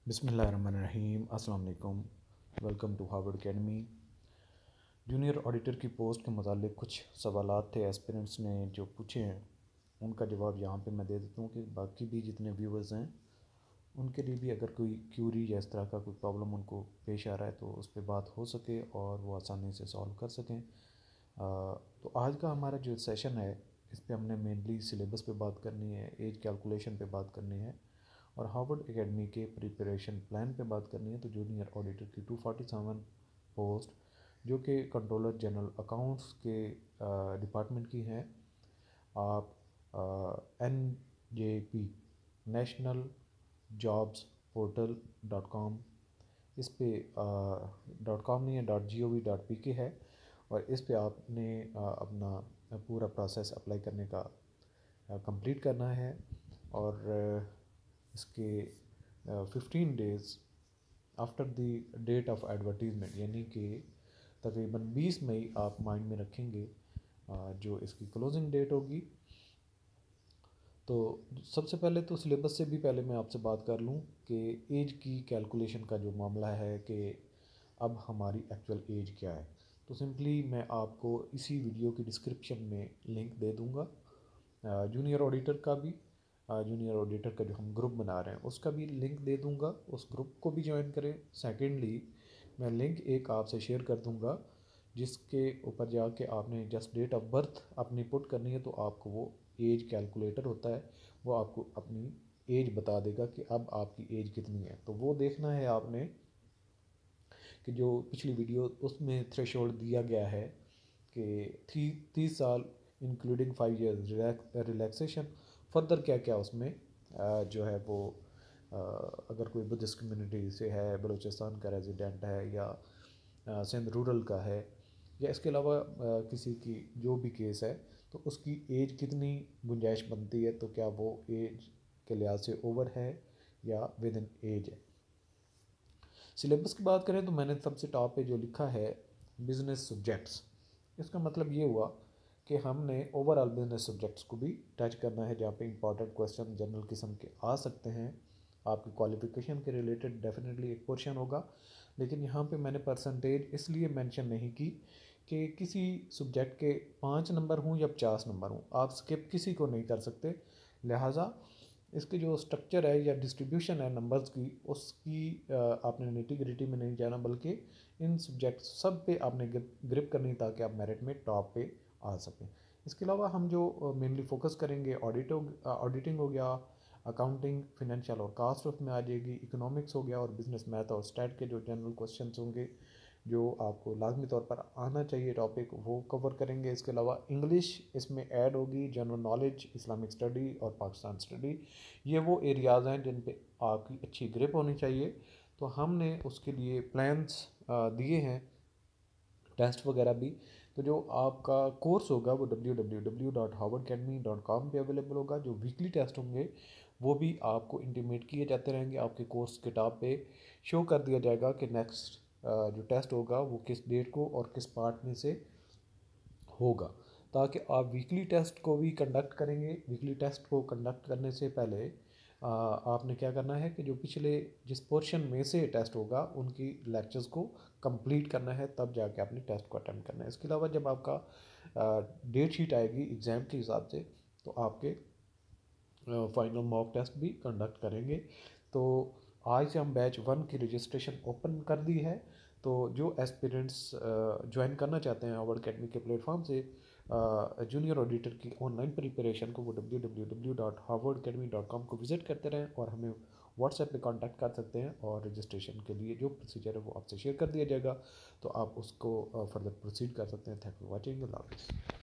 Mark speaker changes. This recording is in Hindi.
Speaker 1: बिस्मिल्लाहिर्रहमानिर्रहीम। अस्सलाम वालेकुम। Welcome to Harvard academy. Junior auditor की पोस्ट के मुतालिक कुछ सवालात थे एस्पिरेंट्स ने जो पूछे हैं, उनका जवाब यहाँ पे मैं दे देता हूँ कि बाकी भी जितने व्यूवर्स हैं उनके लिए भी अगर कोई क्यूरी या इस तरह का कोई प्रॉब्लम उनको पेश आ रहा है तो उस पर बात हो सके और वो आसानी से सॉल्व कर सकें। तो आज का हमारा जो सेशन है इस पर हमने मेनली सिलेबस पे बात करनी है, एज कैलकुलेशन पे बात करनी है और हार्वर्ड एकेडमी के प्रिपरेशन प्लान पे बात करनी है। तो जूनियर ऑडिटर की 247 पोस्ट जो कि कंट्रोलर जनरल अकाउंट्स के डिपार्टमेंट की हैं। आप NJP national jobs portal .com इस पे .com नहीं है .gov.pk है और इस पे आपने अपना पूरा प्रोसेस अप्लाई करने का कंप्लीट करना है और इसके 15 days after the date of advertisement यानी कि तकरीबन 20 मई आप माइंड में रखेंगे जो इसकी क्लोजिंग डेट होगी। तो सबसे पहले तो सिलेबस से भी पहले मैं आपसे बात कर लूँ कि एज की कैलकुलेशन का जो मामला है कि अब हमारी एक्चुअल एज क्या है। तो सिंपली मैं आपको इसी वीडियो की डिस्क्रिप्शन में लिंक दे दूँगा जूनियर ऑडिटर का भी, जूनियर ऑडिटर का जो हम ग्रुप बना रहे हैं उसका भी लिंक दे दूंगा, उस ग्रुप को भी ज्वाइन करें। सेकेंडली मैं लिंक एक आपसे शेयर कर दूंगा जिसके ऊपर जाके आपने जस्ट डेट ऑफ बर्थ अपनी पुट करनी है तो आपको वो एज कैलकुलेटर होता है, वो आपको अपनी एज बता देगा कि अब आपकी एज कितनी है। तो वो देखना है आपने कि जो पिछली वीडियो उसमें थ्रेशोल्ड दिया गया है कि 30 साल इंक्लूडिंग 5 ईयर्स रिलैक्सेशन। फर्दर क्या क्या उसमें जो है वो अगर कोई बुद्धिस्ट कम्युनिटी से है, बलूचिस्तान का रेजिडेंट है या सिंध रूरल का है या इसके अलावा किसी की जो भी केस है तो उसकी एज कितनी गुंजाइश बनती है, तो क्या वो एज के लिहाज से ओवर है या विद इन एज है। सिलेबस की बात करें तो मैंने सबसे टॉप पे जो लिखा है बिजनेस सब्जेक्ट्स, इसका मतलब ये हुआ कि हमने ओवरऑल बिजनेस सब्जेक्ट्स को भी टच करना है जहाँ पे इंपॉर्टेंट क्वेश्चन जनरल किस्म के आ सकते हैं। आपकी क्वालिफिकेशन के रिलेटेड डेफिनेटली एक पोर्शन होगा, लेकिन यहाँ पे मैंने परसेंटेज इसलिए मेंशन नहीं की कि किसी सब्जेक्ट के 5 नंबर हों या 50 नंबर हों, आप स्किप किसी को नहीं कर सकते। लिहाजा इसकी जो स्ट्रक्चर है या डिस्ट्रीब्यूशन है नंबर्स की उसकी आपने निटी ग्रिटी में नहीं जाना, बल्कि इन सब्जेक्ट सब पे आपने ग्रिप करनी ताकि आप मेरिट में टॉप पे आ सकें। इसके अलावा हम जो मेनली फोकस करेंगे ऑडिटिंग हो गया, अकाउंटिंग, फिनेंशियल और कास्ट उसमें आ जाएगी, इकोनॉमिक्स हो गया और बिजनेस मैथ और स्टैट के जो जनरल क्वेश्चंस होंगे जो आपको लाजमी तौर पर आना चाहिए टॉपिक वो कवर करेंगे। इसके अलावा इंग्लिश इसमें ऐड होगी, जनरल नॉलेज, इस्लामिक स्टडी और पाकिस्तान स्टडी, ये वो एरियाज़ हैं जिन पे आपकी अच्छी ग्रिप होनी चाहिए। तो हमने उसके लिए प्लान्स दिए हैं, टेस्ट वगैरह भी। तो जो आपका कोर्स होगा वो www.harvardacademy.com पे अवेलेबल होगा। जो वीकली टेस्ट होंगे वो भी आपको इंटीमेट किए जाते रहेंगे, आपके कोर्स के टॉप पे शो कर दिया जाएगा कि नेक्स्ट जो टेस्ट होगा वो किस डेट को और किस पार्ट में से होगा, ताकि आप वीकली टेस्ट को भी कंडक्ट करेंगे। वीकली टेस्ट को कंडक्ट करने से पहले आपने क्या करना है कि जो पिछले जिस पोर्शन में से टेस्ट होगा उनकी लेक्चर्स को कंप्लीट करना है, तब जाके आपने टेस्ट को अटेम्प्ट करना है। इसके अलावा जब आपका डेट शीट आएगी एग्ज़ाम के हिसाब से तो आपके फाइनल मॉक टेस्ट भी कंडक्ट करेंगे। तो आज से हम बैच 1 की रजिस्ट्रेशन ओपन कर दी है। तो जो एस्पिरेंट्स ज्वाइन करना चाहते हैं हार्वर्ड एकेडमी के प्लेटफॉर्म से जूनियर ऑडिटर की ऑनलाइन प्रिपरेशन को, वो www.harvardacademy.com को विज़िट करते रहें और हमें व्हाट्सएप पे कांटेक्ट कर सकते हैं और रजिस्ट्रेशन के लिए जो प्रोसीजर है वो आपसे शेयर कर दिया जाएगा, तो आप उसको फर्दर प्रोसीड कर सकते हैं। Thank you for watching. अल्लाह हाफ़िज़।